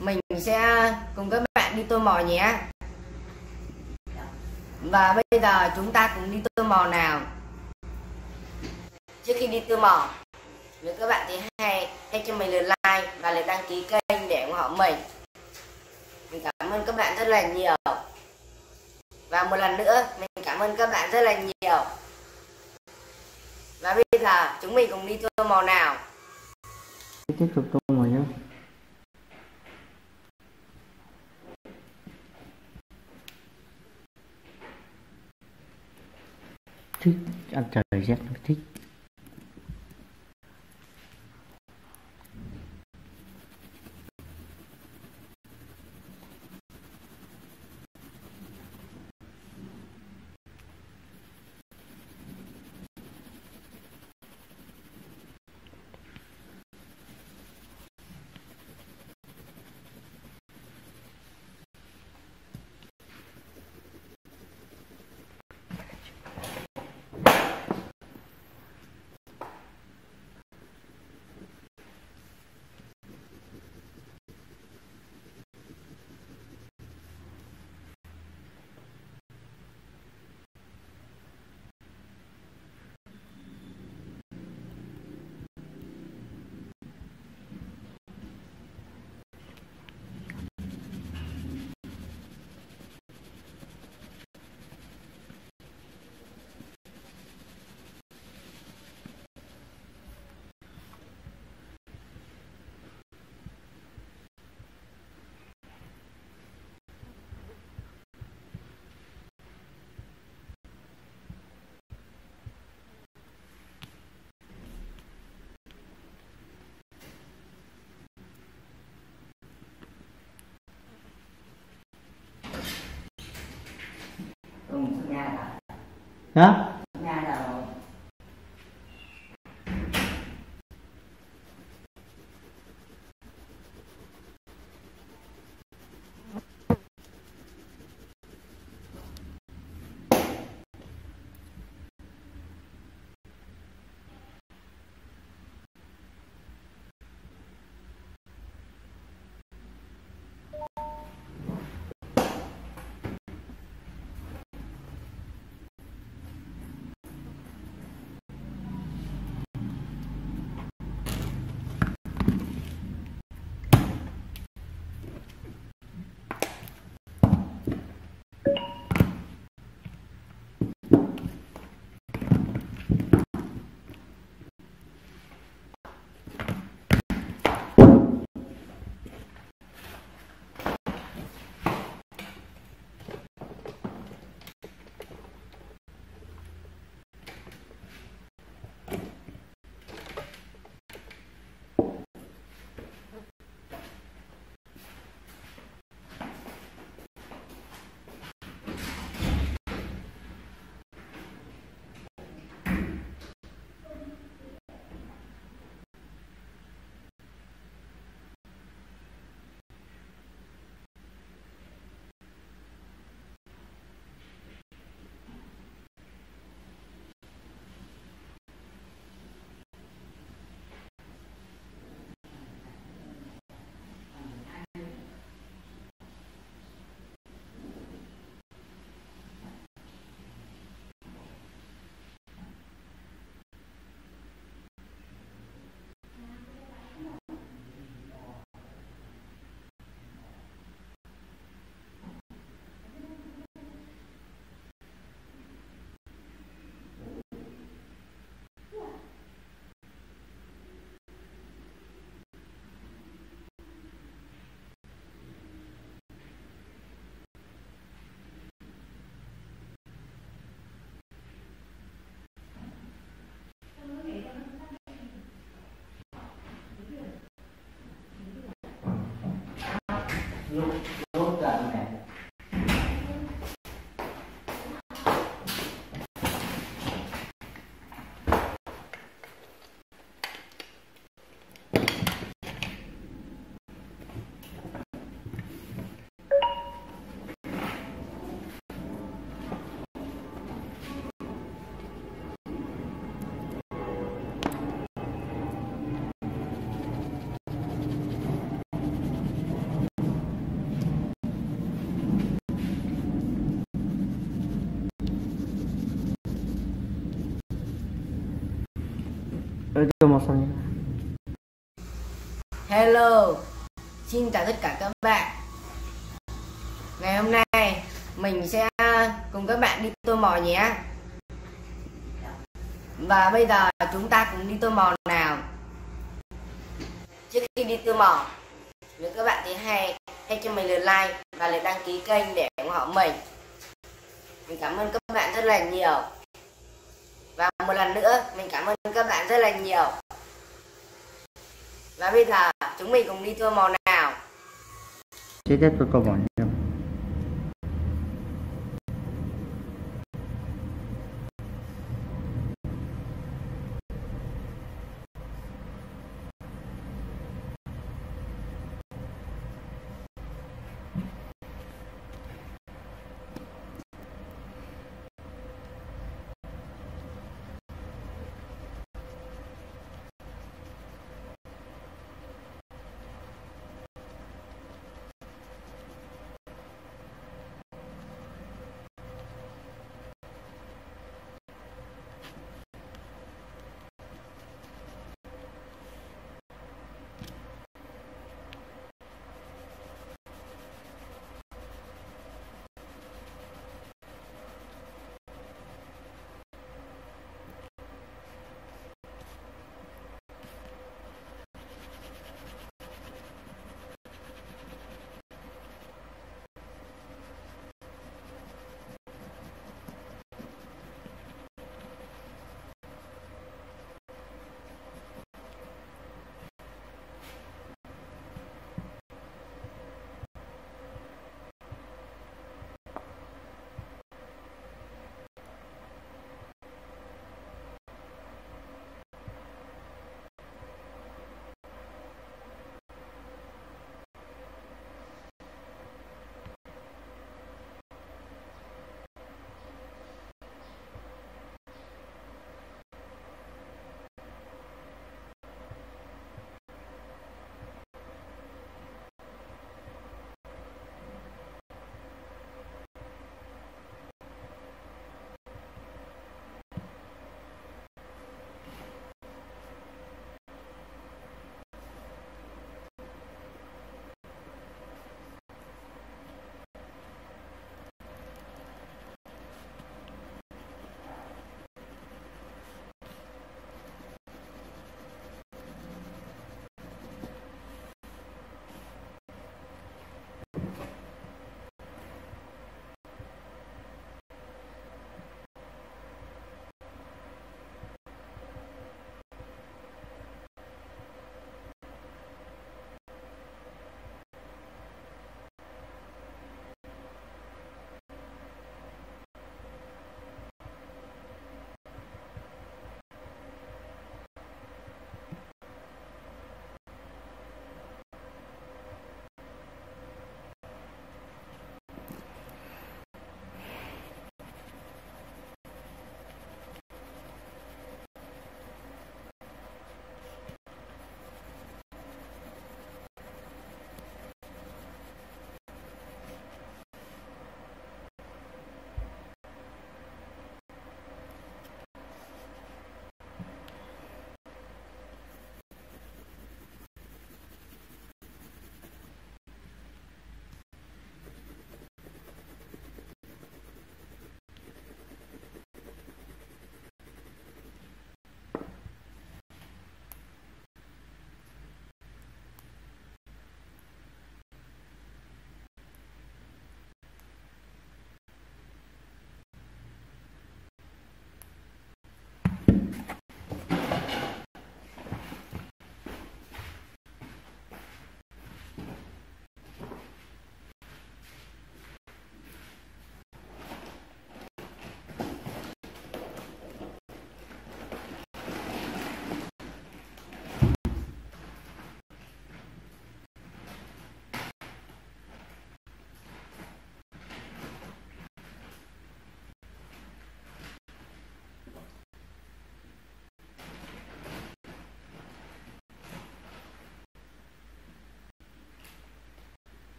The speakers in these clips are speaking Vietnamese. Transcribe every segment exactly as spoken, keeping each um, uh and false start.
mình sẽ cùng các bạn đi tô màu nhé. Và bây giờ chúng ta cùng đi tô màu nào. Trước khi đi tô màu, nếu các bạn thì hay hãy cho mình lượt like và lượt đăng ký kênh để ủng hộ mình. Mình cảm ơn các bạn rất là nhiều. Và một lần nữa mình cảm ơn các bạn rất là nhiều. Và bây giờ chúng mình cùng đi tô màu nào. Tiếp tục tô màu nhé. Thích ăn trời rét thích. Hả? Lúc Tôi cho một sau nhé. Hello, xin chào tất cả các bạn. Ngày hôm nay mình sẽ cùng các bạn đi tô mò nhé. Và bây giờ chúng ta cùng đi tô mò nào. Trước khi đi tô mò, nếu các bạn thấy hay, hãy cho mình lượt like và lượt đăng ký kênh để ủng hộ mình. Mình cảm ơn các bạn rất là nhiều. Và một lần nữa, mình cảm ơn các bạn rất là nhiều. Và bây giờ chúng mình cùng đi tô mò nào. Chi tiết tôi tô mò nhé.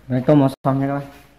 Rồi câu một xong nha các bạn.